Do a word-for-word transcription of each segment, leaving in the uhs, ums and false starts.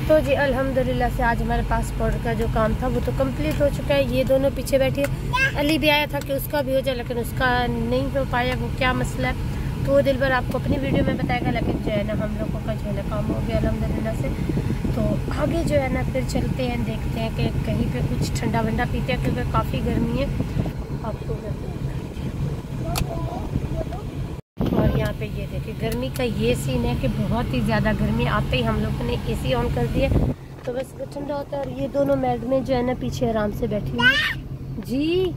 तो जी अल्हम्दुलिल्लाह से आज हमारे पासपोर्ट का जो काम था वो तो कंप्लीट हो चुका है। ये दोनों पीछे बैठे, अली भी आया था कि उसका भी हो जाए, लेकिन उसका नहीं हो पाया। वो क्या मसला है तो वो दिल भर आपको अपनी वीडियो में बताएगा। लेकिन जो है ना हम लोगों का जो है ना काम हो गया अल्हम्दुलिल्लाह से। तो आगे जो है ना फिर चलते हैं, देखते हैं कि कहीं पे कुछ ठंडा वंडा पीते हैं क्योंकि काफ़ी गर्मी है। आपको और यहाँ पे ये देखिए गर्मी का ये सीन है कि बहुत ही ज़्यादा गर्मी। आते ही हम लोगों ने एसी ऑन कर दिया तो बस ठंडा होता है। और ये दोनों मैडमें जो है ना पीछे आराम से बैठी हुई जी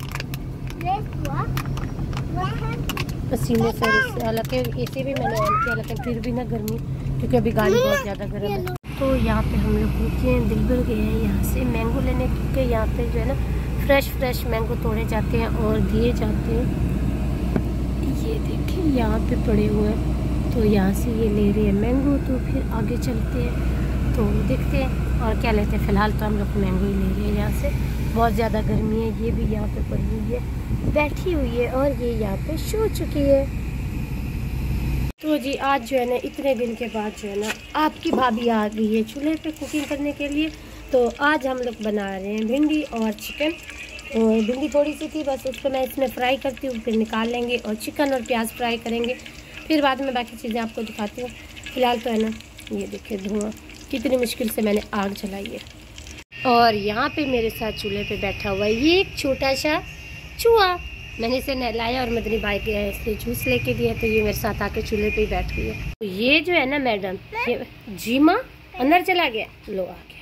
पसीने से। हालांकि एसी भी मैंने ऑन किया लेकिन फिर भी ना गर्मी, क्योंकि अभी गाड़ी बहुत ज़्यादा गर्म है। तो यहाँ पे हम लोग रुके हैं, दिल भर गए हैं यहाँ से मैंगो लेने, क्योंकि यहाँ पे जो है ना फ्रेश फ्रेश मैंगो तोड़े जाते हैं और दिए जाते हैं। ये देखिए यहाँ पे पड़े हुए हैं, तो यहाँ से ये ले रहे हैं मैंगो। तो फिर आगे चलते हैं तो देखते हैं और क्या लेते हैं। फ़िलहाल तो हम लोग मैंगो ही ले रहे हैं यहाँ से, बहुत ज़्यादा गर्मी है। ये भी यहाँ पे पड़ी हुई है, बैठी हुई है और ये यहाँ पे सो चुकी है। तो जी आज जो है ना इतने दिन के बाद जो है ना आपकी भाभी आ गई है चूल्हे पे कुकिंग करने के लिए। तो आज हम लोग बना रहे हैं भिंडी और चिकन। और भिंडी थोड़ी सी थी, बस उसको मैं इसमें फ्राई करती हूँ, फिर निकाल लेंगे। और चिकन और प्याज फ्राई करेंगे, फिर बाद में बाकी चीज़ें आपको दिखाती हूँ। फिलहाल तो है ना ये देखिए धुआं, कितनी मुश्किल से मैंने आग जलाई है। और यहाँ पे मेरे साथ चूल्हे पे बैठा हुआ है ये एक छोटा सा चूहा। मैंने इसे नहलाया और मदनी भाई के इसलिए जूस लेके दिया, तो ये मेरे साथ आके चूल्हे पे ही बैठ गई है। तो ये जो है ना मैडम, ये जी माँ अंदर चला गया, लो आ गया।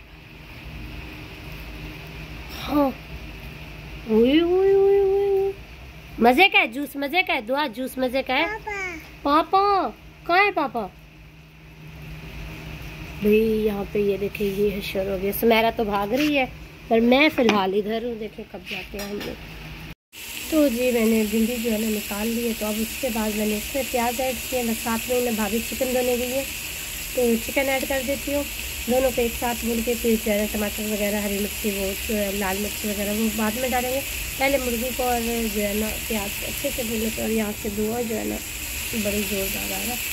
हाँ उई उई उई उई मजे का है जूस, मजे का है दुआ, जूस मजे का है। पापा कहाँ है पापा भाई? यहाँ पे ये देखिए ये हशर हो गया। सुमेरा तो भाग रही है पर मैं फिलहाल इधर हूँ, देखे कब जाते हैं हम लोग। तो जी मैंने भिंडी जो है ना निकाल ली है। तो अब उसके बाद मैंने इसमें प्याज ऐड किया, बस साथ में मैं भाभी चिकन धोने गई है तो चिकन ऐड कर देती हूँ। दोनों को एक साथ भून के फिर जो है टमाटर वगैरह, हरी मिर्ची, वो लाल मिर्ची वगैरह वो बाद में डालेंगे। पहले मुर्गी को और जो है ना प्याज अच्छे से भून लेते। और यहाँ से धुआं जो है ना बड़ी ज़ोरदार आ रहा है।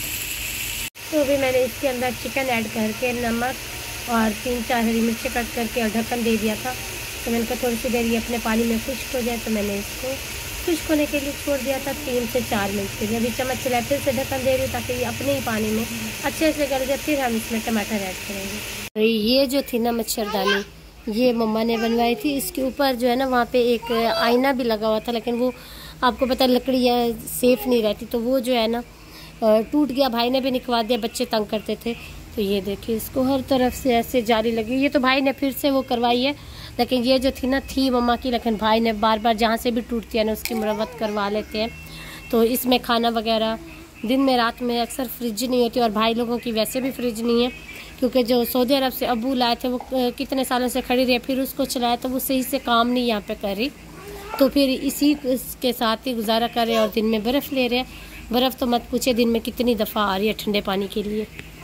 तो अभी मैंने इसके अंदर चिकन ऐड करके नमक और तीन चार हरी मिर्ची कट करके और ढक्कन दे दिया था। तो मैंने कहा थोड़ी सी देर ये अपने पानी में खुश्क हो जाए, तो मैंने इसको खुश्क होने के लिए छोड़ दिया था तीन से चार मिनट के लिए। अभी चम्मच चलाए फिर से ढक्कन दे रही हूँ ताकि ये अपने ही पानी में अच्छे से गल जाए। फिर हम इसमें टमाटर ऐड करेंगे। तो ये जो थी ना मच्छरदानी, ये मम्मा ने बनवाई थी। इसके ऊपर जो है ना वहाँ पे एक आईना भी लगा हुआ था, लेकिन वो आपको पता लकड़ी है सेफ नहीं रहती, तो वो जो है ना टूट गया। भाई ने भी निकलवा दिया, बच्चे तंग करते थे। तो ये देखिए इसको हर तरफ से ऐसे जारी लगी। ये तो भाई ने फिर से वो करवाई है, लेकिन ये जो थी ना थी मम्मा की, लेकिन भाई ने बार बार जहाँ से भी टूटती है ना उसकी मरम्मत करवा लेते हैं। तो इसमें खाना वगैरह दिन में रात में अक्सर फ्रिज नहीं होती, और भाई लोगों की वैसे भी फ्रिज नहीं है, क्योंकि जो सऊदी अरब से अबू लाए थे वो कितने सालों से खड़ी रही, फिर उसको चलाया तो वो सही से काम नहीं यहाँ पे कर रही। तो फिर इसी के साथ ही गुजारा कर रहे हैं। और दिन में बर्फ़ ले रहे हैं। बर्फ़ तो मत पूछे दिन में कितनी दफ़ा आ रही है ठंडे पानी के लिए।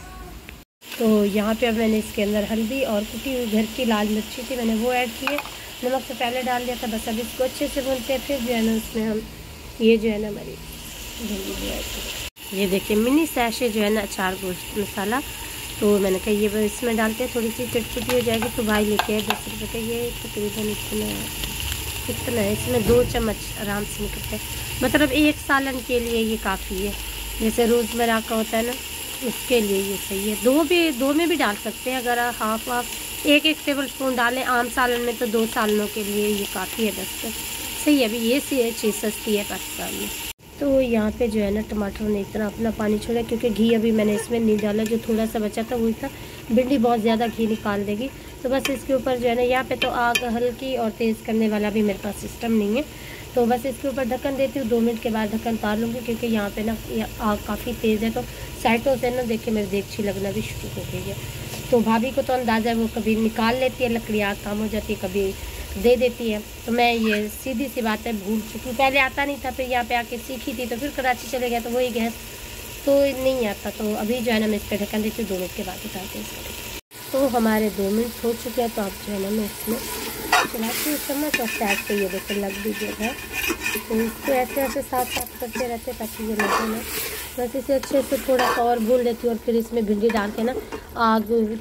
तो यहाँ पे अब मैंने इसके अंदर हल्दी और कुटी हुई घर की लाल मिर्ची थी, मैंने वो ऐड की है। नमक तो पहले डाल दिया था, बस अब इसको अच्छे से भूनते हैं। फिर जो है ना उसमें हम ये जो है ना हमारी भिंडी भी ऐड करें। ये देखिए मिनी सैशे जो है ना अचार गोश्त मसाला, तो मैंने कहा ये इसमें डालते हैं, थोड़ी सी चटपटी हो जाएगी। तो भाई लेके आए दस रुपये का, ये तकरीबन इतना कितना है, इसमें दो चम्मच आराम से निकलते हैं। मतलब एक सालन के लिए ये काफ़ी है, जैसे रोज़मर्रा का होता है ना उसके लिए ये सही है। दो भी दो में भी डाल सकते हैं, अगर हाफ हाफ एक एक टेबल स्पून डालें आम सालन में तो दो सालनों के लिए ये काफ़ी है। दस का सही है। अभी ये चीज़ सस्ती है पाकिस्तान में। तो यहाँ पे जो है ना टमाटर ने इतना अपना पानी छोड़ा, क्योंकि घी अभी मैंने इसमें नहीं डाला, जो थोड़ा सा बचा था वही था। भिंडी बहुत ज़्यादा घी निकाल देगी, तो बस इसके ऊपर जो है ना यहाँ पे तो आग हल्की और तेज़ करने वाला भी मेरे पास सिस्टम नहीं है। तो बस इसके ऊपर ढक्कन देती हूँ, दो मिनट के बाद ढक्कन उतार लूँगी, क्योंकि यहाँ पे ना आग काफ़ी तेज़ है। तो साइडों से ना देखिए मेरी देगची लगना भी शुरू हो गई है। तो भाभी को तो अंदाज़ा है, वो कभी निकाल लेती है लकड़ी, आग काम हो जाती है, कभी दे देती है। तो मैं ये सीधी सी बात है भूल चुकी हूँ। पहले आता नहीं था, फिर यहाँ पे आके सीखी थी, तो फिर कराची चले गया तो वही गैस तो नहीं आता। तो अभी जो है ना मैं इस पर ढक्कन देती हूँ, दो मिनट के बाद उतारती हूँ। तो हमारे दो मिनट हो चुके हैं। तो अब जो है ना मैं इसमें चलाती हूँ चम्मच, और साइड पे ये देखो लग भी गया है। तो इसको ऐसे ऐसे साथ साथ करते रहते ताकि ये लगे ना। बस इसे अच्छे से थोड़ा सा और भून लेती हूँ, और फिर इसमें भिंडी डाल के ना आग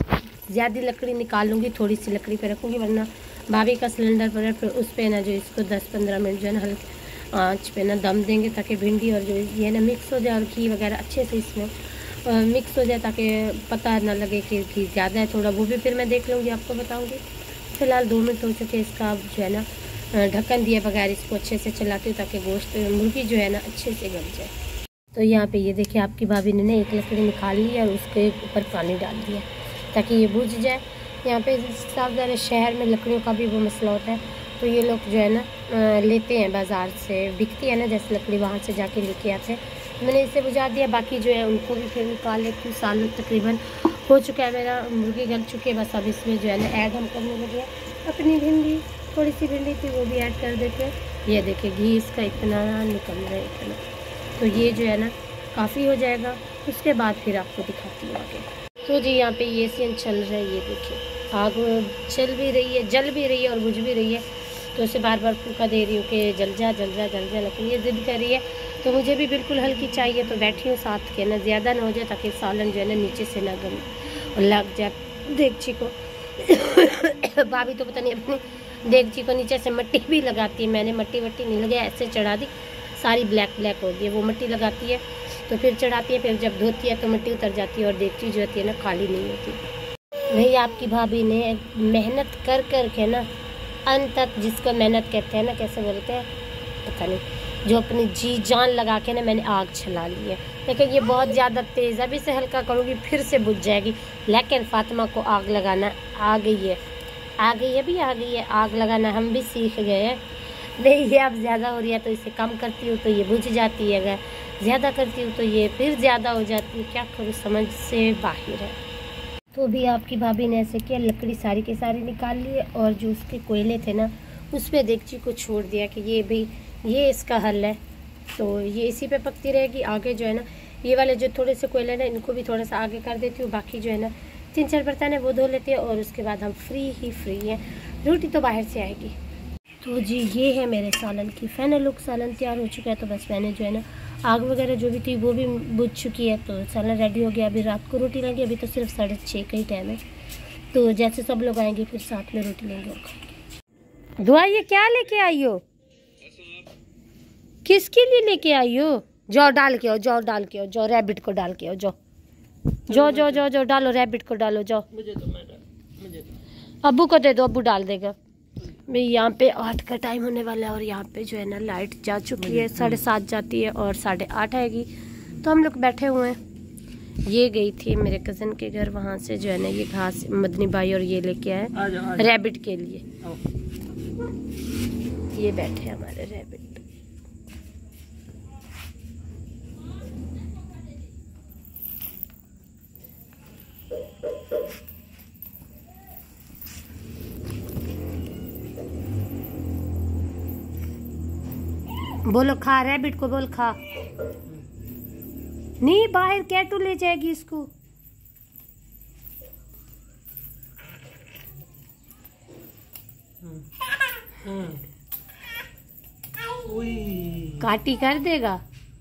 ज़्यादा लकड़ी निकाल लूँगी, थोड़ी सी लकड़ी पे रखूँगी, वरना भाभी का सिलेंडर पर फिर उस पर ना जो इसको दस पंद्रह मिनट जो है ना हल्के आँच पे ना दम देंगे, ताकि भिंडी और जो ये ना मिक्स हो जाए और घी वगैरह अच्छे से इसमें मिक्स हो जाए, ताकि पता ना लगे कि घी ज़्यादा है थोड़ा, वो भी फिर मैं देख लूँगी, आपको बताऊँगी। फ़िलहाल दो मिनट हो चुके इसका, अब जो है ना ढक्कन दिए बगैर इसको अच्छे से चलाती हूँ, ताकि गोश्त मुर्गी जो है ना अच्छे से गल जाए। तो यहाँ पे ये देखिए आपकी भाभी ने ना एक लकड़ी निकाल ली और उसके ऊपर पानी डाल दिया ताकि ये बुझ जाए। यहाँ पे साफ ज़्यादा शहर में लकड़ियों का भी वो मसला होता है, तो ये लोग जो है ना लेते हैं बाज़ार से, बिकती है ना जैसे लकड़ी, वहाँ से जाके लेके आते हैं। मैंने इसे बुझा दिया, बाकी जो है उनको भी फिर निकाल लेती हूँ। सालन तकरीबन हो चुका है मेरा, मुर्गी गल चुके हैं, बस अब इसमें जो है ना ऐड हम करने लगे अपनी भिंडी, थोड़ी सी भिंडी थी वो भी ऐड कर देते हैं। ये देखिए घी इसका इतना निकल रहा है इतना, तो ये जो है ना काफ़ी हो जाएगा। उसके बाद फिर आपको दिखाती हूँ आगे। तो जी यहाँ पे ये सीन चल रहा है, ये देखिए आग चल भी रही है, जल भी रही है और बुझ भी रही है। तो उसे बार बार फूका दे रही हूँ कि जल जा जल जा जल जा, लेकिन ये ज़िद कर रही है, तो मुझे भी बिल्कुल हल्की चाहिए। तो बैठी हूँ साथ के ना, ज़्यादा ना हो जाए ताकि सालन जो है ना नीचे से ना गले और लग जाए देगची को। भाभी तो पता नहीं अपनी देगची को नीचे से मिट्टी भी लगाती है, मैंने मिट्टी वट्टी नहीं लगाया, ऐसे चढ़ा दी, सारी ब्लैक ब्लैक हो गई। वो मिट्टी लगाती है तो फिर चढ़ाती है, फिर जब धोती है तो मिट्टी उतर जाती है और देगची जो होती है ना खाली नहीं होती। नहीं, आपकी भाभी ने मेहनत कर कर के ना अंत तक, जिसको मेहनत कहते हैं ना, कैसे बोलते हैं पता नहीं, जो अपनी जी जान लगा के ना मैंने आग जला ली है। लेकिन ये बहुत ज़्यादा तेज़, अभी से हल्का करूँगी फिर से बुझ जाएगी। लेकिन फातिमा को आग लगाना आ गई है, आ गई है भी आ गई है आग लगाना, हम भी सीख गए हैं। नहीं, ये अब ज़्यादा हो रही है तो इसे कम करती हूँ तो ये बुझ जाती है, अगर ज़्यादा करती हूँ तो ये फिर ज़्यादा हो जाती है। क्या करूँ, समझ से बाहर है। तो भी आपकी भाभी ने ऐसे किया, लकड़ी सारी के सारी निकाल ली है और जो उसके कोयले थे ना उस पर देगची को छोड़ दिया कि ये भी ये इसका हल है, तो ये इसी पे पकती रहेगी। आगे जो है ना ये वाले जो थोड़े से कोयले ना इनको भी थोड़ा सा आगे कर देती हूँ, बाकी जो है ना तीन चार बर्तन है वो धो लेते हैं और उसके बाद हम फ्री ही फ्री हैं। रोटी तो बाहर से आएगी। तो जी ये है मेरे सालन की फाइनल लुक, सालन तैयार हो चुका है। तो बस मैंने जो है ना आग वगैरह जो भी थी वो भी बुझ चुकी है, तो सालन रेडी हो गया। अभी रात को रोटी लेंगे, अभी तो सिर्फ साढ़े छः का ही टाइम है, तो जैसे सब लोग आएंगे फिर साथ में रोटी लेंगे और खाएंगे। दुआ ये क्या लेके आई हो, किसके लिए लेके आई हो? जाओ डाल के आओ, जाओ डाल के आओ, जाओ रैबिट को डाल के आओ, जाओ जाओ जाओ जाओ जाओ डालो, रैबिट को डालो, जाओ। मुझे तो मुझे तो अब्बू को दे दो, अब्बू डाल देगा। भाई यहाँ पे आठ का टाइम होने वाला है और यहाँ पे जो है ना लाइट जा चुकी है, साढ़े सात जाती है और साढ़े आठ आएगी। तो हम लोग बैठे हुए हैं। ये गई थी मेरे कज़न के घर, वहाँ से जो है ना ये घास मदनी भाई और ये लेके आए रैबिट के लिए। ये बैठे हमारे रैबिट। बोलो खा, रैबिट को बोल खा। नहीं, बाहर कैटू ले जाएगी इसको। काटी कर देगा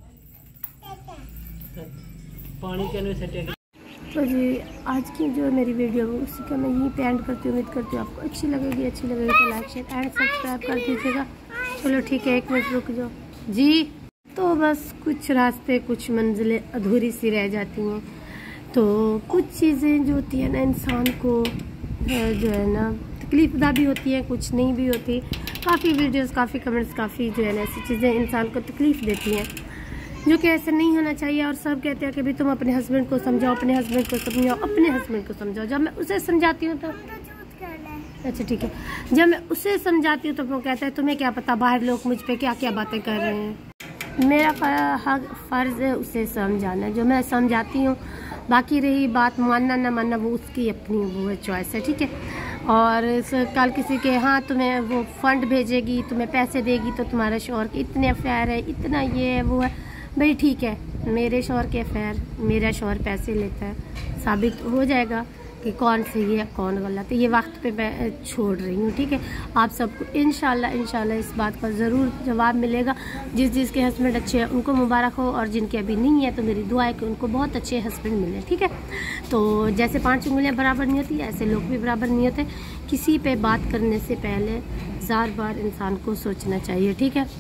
पानी के। तो जी आज की जो मेरी वीडियो है उसी का मैं यहीं पे एंड करती हूँ। उम्मीद करती हूँ आपको अच्छी लगेगी। अच्छी लगेगी तो लाइक शेयर एंड सब्सक्राइब कर दीजिएगा। चलो ठीक है, एक मिनट रुक जाओ जी। तो बस कुछ रास्ते कुछ मंजिलें अधूरी सी रह जाती हैं, तो कुछ चीज़ें जो होती है ना इंसान को जो है ना तकलीफ़दा भी होती है, कुछ नहीं भी होती। काफ़ी वीडियोस, काफ़ी कमेंट्स, काफ़ी जो है ना ऐसी चीज़ें इंसान को तकलीफ़ देती हैं जो कि ऐसा नहीं होना चाहिए। और सब कहते हैं कि भाई तुम अपने हस्बैंड को समझाओ, अपने हस्बैंड को समझाओ, अपने हस्बैंड को समझाओ। जब मैं उसे समझाती हूँ तो अच्छा ठीक है, जब मैं उसे समझाती हूँ तो वो कहता है तुम्हें क्या पता बाहर लोग मुझ पे क्या क्या बातें कर रहे हैं। मेरा हक फ़र्ज़ है उसे समझाना, जो मैं समझाती हूँ। बाकी रही बात मानना ना मानना, वो उसकी अपनी वो है चॉइस है, ठीक है। और कल किसी के हाँ तुम्हें वो फंड भेजेगी, तुम्हें पैसे देगी तो तुम्हारे शौहर के इतने अफेयर है, इतना ये है वो है, भाई ठीक है। मेरे शौहर के अफेयर, मेरा शौहर पैसे लेता है, साबित हो जाएगा कि कौन सही है कौन गलत है, ये वक्त पे मैं छोड़ रही हूँ। ठीक है, आप सबको इंशाल्लाह इंशाल्लाह इस बात का ज़रूर जवाब मिलेगा। जिस जिसके हस्बैंड अच्छे हैं उनको मुबारक हो, और जिनके अभी नहीं है तो मेरी दुआ है कि उनको बहुत अच्छे हस्बैंड मिले। ठीक है, तो जैसे पांच उंगलियां बराबर नहीं होती, ऐसे लोग भी बराबर नहीं होते। किसी पे बात करने से पहले ज़ार बार इंसान को सोचना चाहिए। ठीक है,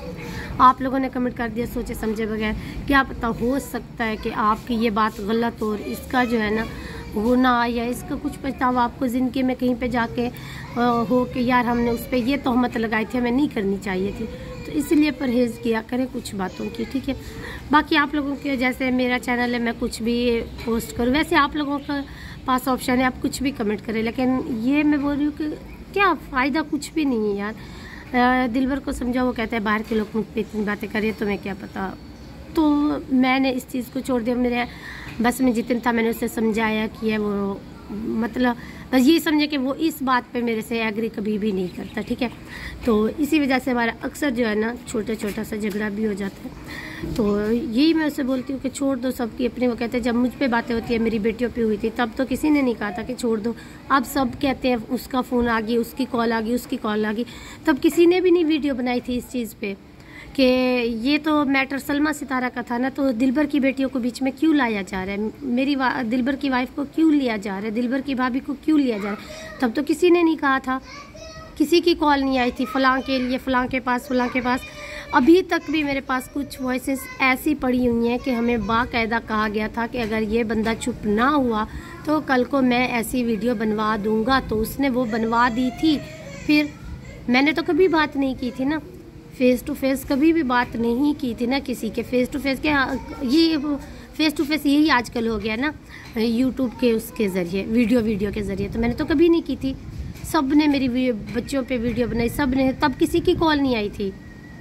आप लोगों ने कमेंट कर दिया सोचे समझे बगैर, क्या पता हो सकता है कि आपकी ये बात गलत हो और इसका जो है ना गुनाह या इसका कुछ पछतावा आपको ज़िंदगी में कहीं पे जाके हो कि यार हमने उस पर ये तोहमत लगाई थी, हमें नहीं करनी चाहिए थी। तो इसलिए परहेज़ किया करें कुछ बातों की। ठीक है, बाकी आप लोगों के जैसे मेरा चैनल है, मैं कुछ भी पोस्ट करूँ, वैसे आप लोगों का पास ऑप्शन है, आप कुछ भी कमेंट करें, लेकिन ये मैं बोल रही हूँ कि क्या फ़ायदा, कुछ भी नहीं है यार। दिलबर को समझा, वो कहता है बाहर के लोग मुझ पर इतनी बातें करें, तुम्हें क्या पता। तो मैंने इस चीज़ को छोड़ दिया, मेरे बस में जितना था मैंने उसे समझाया कि है वो मतलब बस ये समझे कि वो इस बात पे मेरे से एग्री कभी भी नहीं करता। ठीक है, तो इसी वजह से हमारा अक्सर जो है ना छोटा छोटा सा झगड़ा भी हो जाता है। तो यही मैं उसे बोलती हूँ कि छोड़ दो सबकी अपनी। वो कहते हैं जब मुझ पे बातें होती है, मेरी बेटियों पे हुई थी, तब तो किसी ने नहीं कहा था कि छोड़ दो। अब सब कहते हैं उसका फ़ोन आ गई, उसकी कॉल आ गई, उसकी कॉल आ गई। तब किसी ने भी नहीं वीडियो बनाई थी इस चीज़ पर कि ये तो मैटर सलमा सितारा का था ना, तो दिलबर की बेटियों को बीच में क्यों लाया जा रहा है, मेरी दिलबर की वाइफ को क्यों लिया जा रहा है, दिलबर की भाभी को क्यों लिया जा रहा है। तब तो किसी ने नहीं कहा था, किसी की कॉल नहीं आई थी फलां के लिए, फलां के पास, फलां के पास। अभी तक भी मेरे पास कुछ वॉइसेस ऐसी पड़ी हुई हैं कि हमें बाकायदा कहा गया था कि अगर ये बंदा चुप ना हुआ तो कल को मैं ऐसी वीडियो बनवा दूँगा। तो उसने वो बनवा दी थी। फिर मैंने तो कभी बात नहीं की थी ना, फेस टू फेस कभी भी बात नहीं की थी ना किसी के। फेस टू फेस क्या, ये फेस टू फेस यही आजकल हो गया ना यूट्यूब के उसके ज़रिए, वीडियो वीडियो के ज़रिए। तो मैंने तो कभी नहीं की थी। सब ने मेरी बच्चों पे वीडियो बनाई, सब ने। तब किसी की कॉल नहीं आई थी,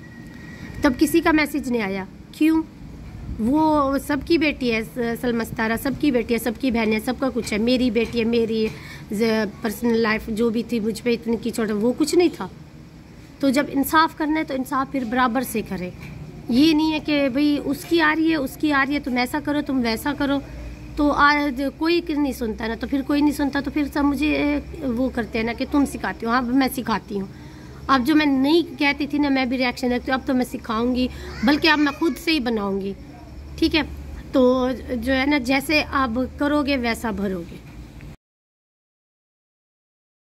तब किसी का मैसेज नहीं आया। क्यों? वो सबकी बेटी है सलमा सितारा, सबकी बेटी है, सबकी बहन है, सबका कुछ है। मेरी बेटी है, मेरी पर्सनल लाइफ जो भी थी मुझ पर इतनी की छोटा, वो कुछ नहीं था। तो जब इंसाफ करना है तो इंसाफ फिर बराबर से करें। ये नहीं है कि भाई उसकी आ रही है, उसकी आ रही है, तुम ऐसा करो, तुम वैसा करो। तो आज कोई नहीं सुनता ना, तो फिर कोई नहीं सुनता तो फिर सब मुझे वो करते हैं ना कि तुम सिखाती हो। हाँ, मैं सिखाती हूँ। अब जो मैं नहीं कहती थी ना, मैं भी रिएक्शन रखती हूँ। अब तो मैं सिखाऊंगी, बल्कि अब मैं खुद से ही बनाऊंगी। ठीक है, तो जो है ना, जैसे आप करोगे वैसा भरोगे।